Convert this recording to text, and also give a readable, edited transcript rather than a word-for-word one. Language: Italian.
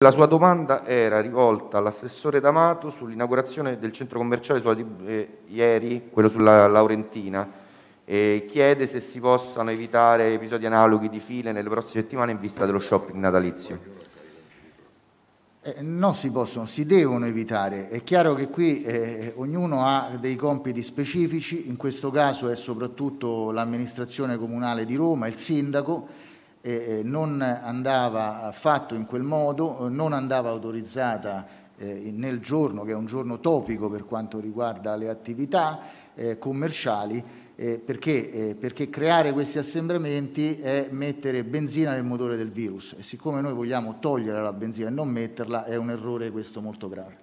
La sua domanda era rivolta all'assessore D'Amato sull'inaugurazione del centro commerciale ieri, quello sulla Laurentina, e chiede se si possano evitare episodi analoghi di file nelle prossime settimane in vista dello shopping natalizio. Non si possono, si devono evitare. È chiaro che qui ognuno ha dei compiti specifici, in questo caso è soprattutto l'amministrazione comunale di Roma, il sindaco, non andava fatto in quel modo, non andava autorizzata nel giorno, che è un giorno topico per quanto riguarda le attività commerciali, perché creare questi assembramenti è mettere benzina nel motore del virus, e siccome noi vogliamo togliere la benzina e non metterla, è un errore questo molto grave.